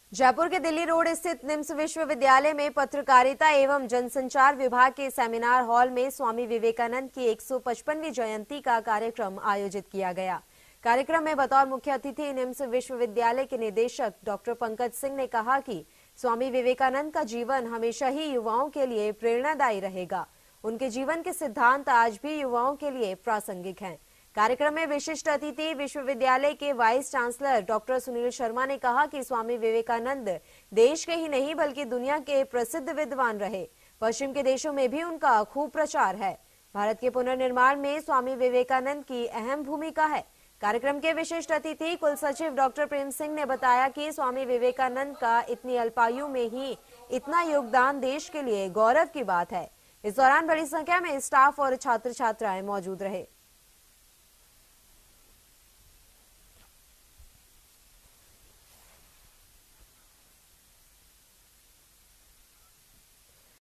जयपुर के दिल्ली रोड स्थित निम्स विश्वविद्यालय में पत्रकारिता एवं जनसंचार विभाग के सेमिनार हॉल में स्वामी विवेकानंद की 155वीं जयंती का कार्यक्रम आयोजित किया गया। कार्यक्रम में बतौर मुख्य अतिथि निम्स विश्वविद्यालय के निदेशक डॉक्टर पंकज सिंह ने कहा कि स्वामी विवेकानंद का जीवन हमेशा ही युवाओं के लिए प्रेरणादायी रहेगा। उनके जीवन के सिद्धांत आज भी युवाओं के लिए प्रासंगिक हैं। कार्यक्रम में विशिष्ट अतिथि विश्वविद्यालय के vice chancellor doctor Sunil Sharma ने कहा कि स्वामी विवेकानंद देश के ही नहीं बल्कि दुनिया के प्रसिद्ध विद्वान रहे। पश्चिम के देशों में भी उनका खूब प्रचार है। भारत के पुनर्निर्माण में स्वामी विवेकानंद की अहम भूमिका है। कार्यक्रम के विशिष्ट अतिथि कुल सचिव डॉक्टर प्रेम सिंह ने बताया कि स्वामी विवेकानंद का इतनी अल्पायु में ही इतना योगदान देश के लिए गौरव की बात है। इस दौरान बड़ी संख्या में स्टाफ और छात्र छात्राएं मौजूद रहे।